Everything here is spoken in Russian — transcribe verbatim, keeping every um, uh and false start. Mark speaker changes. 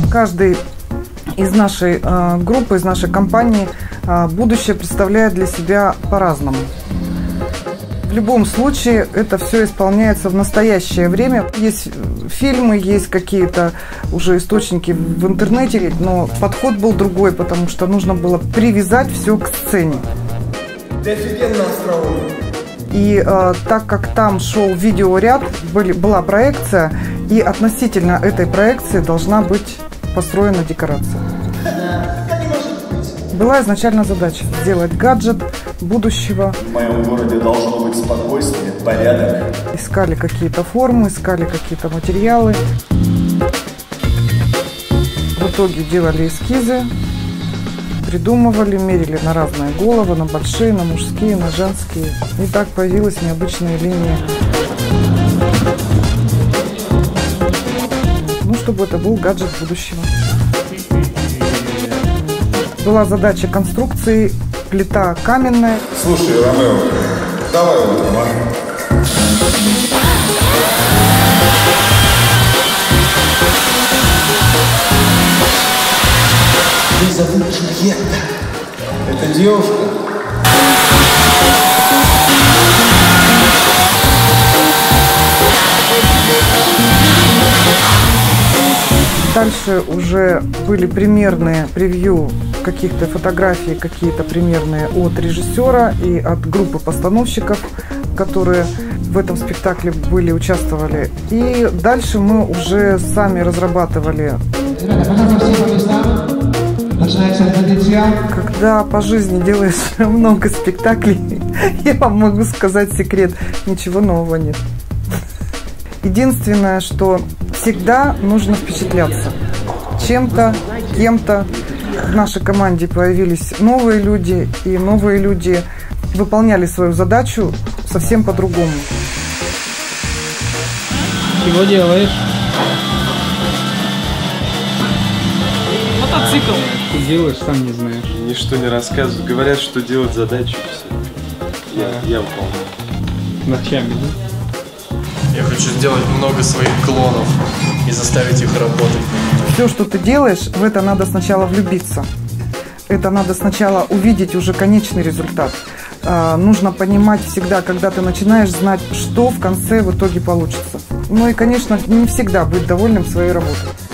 Speaker 1: Каждый из нашей э, группы, из нашей компании э, будущее представляет для себя по-разному. В любом случае это все исполняется в настоящее время. Есть фильмы, есть какие-то уже источники в интернете, но подход был другой, потому что нужно было привязать все к сцене.
Speaker 2: Ты офигенно остроумный.
Speaker 1: И э, так как там шел видеоряд, были, была проекция, и относительно этой проекции должна быть построена декорация. Была изначально задача сделать гаджет будущего.
Speaker 3: В моем городе должно быть спокойствие, порядок.
Speaker 1: Искали какие-то формы, искали какие-то материалы. В итоге делали эскизы, придумывали, мерили на разные головы, на большие, на мужские, на женские. И так появилась необычная линия. Ну, чтобы это был гаджет будущего. Была задача конструкции, плита каменная.
Speaker 2: Слушай, Ромео, давай утром, а?
Speaker 3: Ее зовут Джульетта.
Speaker 2: Это девушка?
Speaker 1: Дальше уже были примерные превью каких-то фотографий, какие-то примерные от режиссера и от группы постановщиков, которые в этом спектакле были, участвовали. И дальше мы уже сами разрабатывали. Когда по жизни делаешь много спектаклей, я вам могу сказать секрет, ничего нового нет. Единственное, что всегда нужно впечатляться чем-то, кем-то. В нашей команде появились новые люди, и новые люди выполняли свою задачу совсем по-другому.
Speaker 4: Чего делаешь? Мотоцикл. Ты делаешь, сам не знаешь.
Speaker 5: Ничто не рассказывают. Говорят, что делать задачи. Все. Я, я выполняю.
Speaker 4: Ночами, да?
Speaker 6: Я хочу сделать много своих клонов и заставить их работать.
Speaker 1: Все, что ты делаешь, в это надо сначала влюбиться. Это надо сначала увидеть уже конечный результат. А, нужно понимать всегда, когда ты начинаешь, знать, что в конце в итоге получится. Ну и, конечно, не всегда быть довольным своей работой.